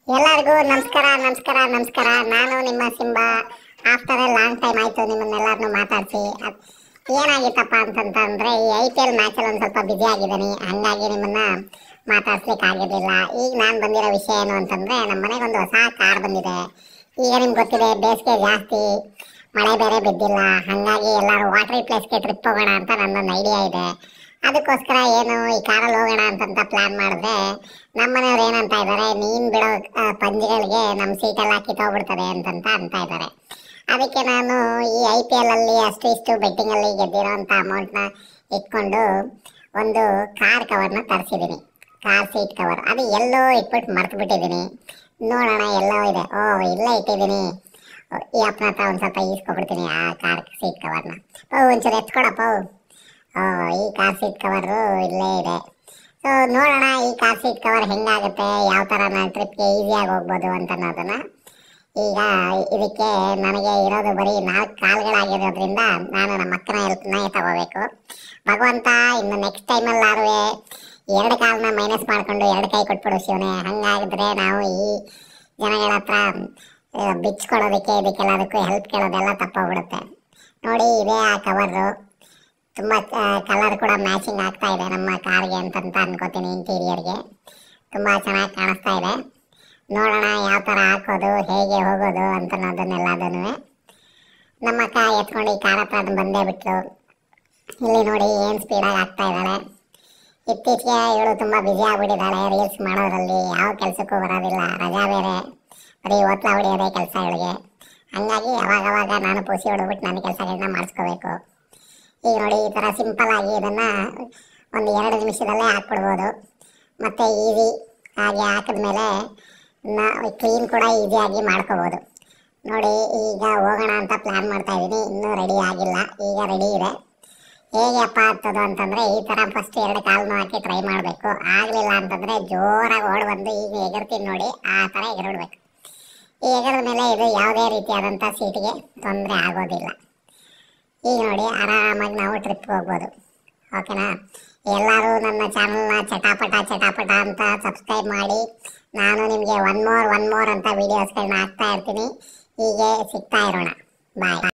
ಎಲ್ಲರಿಗೂ ನಮಸ್ಕಾರ ನಮಸ್ಕಾರ ನಮಸ್ಕಾರ. ನಾನು ನಿಮ್ಮ Simba. After a long time ಆಯಿತು ನಿಮ್ಮನ್ನೆಲ್ಲರನ್ನೂ ಮಾತಾಡಿಸಿ. ಏನಾಗಿತ್ತಪ್ಪ ಅಂತಂತಂದರೆ ಈ IPL ಮ್ಯಾಚಲ್ಲಿ ಒಂದು ಸ್ವಲ್ಪ ಬ್ಯುಸಿ ಆಗಿದ್ದೀನಿ, ಹಾಗಾಗಿ ನಿಮ್ಮನ್ನು ಮಾತಾಡ್ಸ್ಲಿಕ್ಕೆ ಆಗಿರಲಿಲ್ಲ. ಈಗ ನಾನು ಬಂದಿರೋ ವಿಷಯ ಏನು ಅಂತಂದರೆ, ನಮ್ಮ ಮನೆಗೊಂದು ಹೊಸ ಕಾರ್ ಬಂದಿದೆ. ಈಗ ನಿಮ್ಗೆ ಗೊತ್ತಿದೆ, ಬೇಸಿಗೆ ಜಾಸ್ತಿ, ಮಳೆ ಬೇರೆ ಬಿದ್ದಿಲ್ಲ, ಹಾಗಾಗಿ ಎಲ್ಲರೂ ವಾಟರ್ ಪ್ಲೇಸ್ಗೆ ಟ್ರಿಪ್ ಹೋಗೋಣ ಅಂತ ನನ್ನೊಂದು ಐಡಿಯಾ ಇದೆ. ಅದಕ್ಕೋಸ್ಕರ ಏನು ಈ ಕಾರಲ್ಲಿ ಹೋಗೋಣ ಅಂತಂತ ಪ್ಲಾನ್ ಮಾಡಿದ್ರೆ, ನಮ್ಮ ಮನೆಯವ್ರು ಏನಂತ ಇದ್ದಾರೆ, ನೀನು ಬಿಡೋ ಪಂಜಿಗಳಿಗೆ ನಮ್ಮ ಸೀಟೆಲ್ಲ ಕಿತ್ತೋಗ್ಬಿಡ್ತದೆ ಅಂತ ಇದ್ದಾರೆ. ಅದಕ್ಕೆ ನಾನು ಈ IPL ಅಲ್ಲಿ ಅಷ್ಟು ಇಷ್ಟು ಬೆಟ್ಟಿಂಗಲ್ಲಿ ಗೆದ್ದಿರೋಂಥ ಅಮೌಂಟ್ನ ಇಟ್ಕೊಂಡು ಒಂದು ಕಾರ್ ಕವರ್ನ ತರಿಸಿದ್ದೀನಿ, ಕಾರ್ ಸೀಟ್ ಕವರ್. ಅದು ಎಲ್ಲೋ ಇಟ್ಬಿಟ್ಟು ಮರ್ತು ಬಿಟ್ಟಿದ್ದೀನಿ. ನೋಡೋಣ ಎಲ್ಲೋ ಇದೆ. ಇಲ್ಲೇ ಇಟ್ಟಿದ್ದೀನಿ. ಈ ಅಪ್ಪನ ಹತ್ರ ಒಂದು ಸ್ವಲ್ಪ ಈಸ್ಕೊಬಿಡ್ತೀನಿ ಆ ಕಾರ್ ಸೀಟ್ ಕವರ್ನ. ಒಂಚೂರು ಎತ್ಕೊಡಪ್ಪ. ಈ ಕಾರ್ ಸೀಟ್ ಕವರು ಇಲ್ಲೇ ಇದೆ. ಸೊ ನೋಡೋಣ ಈ ಕಾರ್ ಸೀಟ್ ಕವರ್ ಹೆಂಗಾಗುತ್ತೆ, ಯಾವ ಥರ ನಾನು ಟ್ರಿಪ್ಗೆ ಈಸಿಯಾಗಿ ಹೋಗ್ಬೋದು ಅಂತ ಅನ್ನೋದನ್ನು. ಈಗ ಇದಕ್ಕೆ ನನಗೆ ಇರೋದು ಬರೀ 4 ಕಾಲುಗಳಾಗಿರೋದ್ರಿಂದ ನಾನು ನಮ್ಮ ಅಕ್ಕನ ಹೆಲ್ಪ್ನೇ ತಗೋಬೇಕು. ಭಗವಂತ ಇನ್ನು ನೆಕ್ಸ್ಟ್ ಟೈಮಲ್ಲಾರು 2 ಕಾಲನ್ನ ಮೈನಸ್ ಮಾಡಿಕೊಂಡು 2 ಕೈ ಕೊಟ್ಬಿಡು ಶಿವನೇ. ಹಂಗಾಗಿದ್ರೆ ನಾವು ಈ ಜನಗಳ ಹತ್ರ ಬಿಚ್ಕೊಡೋದಕ್ಕೆ ಇದಕ್ಕೆಲ್ಲದಕ್ಕೂ ಹೆಲ್ಪ್ ಕೇಳೋದೆಲ್ಲ ತಪ್ಪೋಗ್ಬಿಡುತ್ತೆ. ನೋಡಿ, ಇದೇ ಆ ಕವರು. ತುಂಬ ಕಲರ್ ಕೂಡ ಮ್ಯಾಚಿಂಗ್ ಆಗ್ತಾ ಇದೆ ನಮ್ಮ ಕಾರ್ಗೆ ಅಂತಂತ ಅನ್ಕೋತೀನಿ. ಇಂಟೀರಿಯರ್ಗೆ ತುಂಬ ಚೆನ್ನಾಗಿ ಕಾಣಿಸ್ತಾ ಇದೆ. ನೋಡೋಣ ಯಾವ ಥರ ಹಾಕೋದು, ಹೇಗೆ ಹೋಗೋದು ಅಂತ ಅನ್ನೋದನ್ನೆಲ್ಲದೂ. ನಮ್ಮ ಅಕ್ಕ ಎತ್ಕೊಂಡು ಈ ಕಾರ್ ಹತ್ರ ಬಂದೇ ಬಿಟ್ಲು. ಇಲ್ಲಿ ನೋಡಿ ಏನು ಸ್ಪೀಡಾಗಿ ಆಗ್ತಾ ಇದ್ದಾಳೆ. ಇತ್ತೀಚೆಗೆ ಇವಳು ತುಂಬ ಬ್ಯುಸಿ ಆಗಿಬಿಟ್ಟಿದ್ದಾಳೆ ರೀಲ್ಸ್ ಮಾಡೋದ್ರಲ್ಲಿ. ಯಾವ ಕೆಲಸಕ್ಕೂ ಬರೋದಿಲ್ಲ, ರಜಾ ಬೇರೆ, ಬರೀ ಓತ್ಲಾ ಹೊಡಿಯೋದೇ ಕೆಲಸ ಇವಳಿಗೆ. ಹಾಗಾಗಿ ಅವಾಗವಾಗ ನಾನು ಪೂಸಿ ಹೊಡೆದ್ಬಿಟ್ಟು ನನ್ನ ಕೆಲಸಗಳನ್ನ ಮಾಡಿಸ್ಕೋಬೇಕು. ಈಗ ನೋಡಿ, ಈ ಥರ ಸಿಂಪಲ್ ಆಗಿ ಇದನ್ನು ಒಂದು 2 ನಿಮಿಷದಲ್ಲೇ ಹಾಕ್ಬಿಡ್ಬೋದು. ಮತ್ತು ಈಸಿ ಹಾಗೆ ಹಾಕಿದ್ಮೇಲೆ ಕ್ಲೀನ್ ಕೂಡ ಈಸಿಯಾಗಿ ಮಾಡ್ಕೋಬೋದು. ನೋಡಿ, ಈಗ ಹೋಗೋಣ ಅಂತ ಪ್ಲ್ಯಾನ್ ಮಾಡ್ತಾ ಇದ್ದೀನಿ. ಇನ್ನೂ ರೆಡಿ ಆಗಿಲ್ಲ, ಈಗ ರೆಡಿ ಇದೆ. ಹೇಗೆ ಅಪ್ಪ ಹತ್ತೋದು ಅಂತಂದರೆ, ಈ ಥರ ಫಸ್ಟ್ 2 ಕಾಲನ್ನು ಹಾಕಿ ಟ್ರೈ ಮಾಡಬೇಕು. ಆಗಲಿಲ್ಲ ಅಂತಂದರೆ ಜೋರಾಗಿ ಓಡಿ ಬಂದು ಈಗ ಎಗರ್ತೀನಿ ನೋಡಿ, ಆ ಥರ ಎಗರಿಡ್ಬೇಕು. ಈ ಎಗರದ ಮೇಲೆ ಇದು ಯಾವುದೇ ರೀತಿಯಾದಂಥ ಸೀಟಿಗೆ ತೊಂದರೆ ಆಗೋದಿಲ್ಲ. ಈಗ ನೋಡಿ, ಆರಾಮಾಗಿ ನಾವು ಟ್ರಿಪ್ಗೆ ಹೋಗ್ಬೋದು. ಓಕೆನಾ? ಎಲ್ಲರೂ ನನ್ನ ಚಾನಲ್ನ ಚಟಾಪಟ ಅಂತ ಸಬ್ಸ್ಕ್ರೈಬ್ ಮಾಡಿ. ನಾನು ನಿಮಗೆ ಒನ್ ಮೋರ್ ಅಂತ ವೀಡಿಯೋಸ್ಗಳನ್ನ ಹಾಕ್ತಾ ಇರ್ತೀನಿ. ಹೀಗೆ ಸಿಗ್ತಾ ಇರೋಣ. ಬಾಯ್.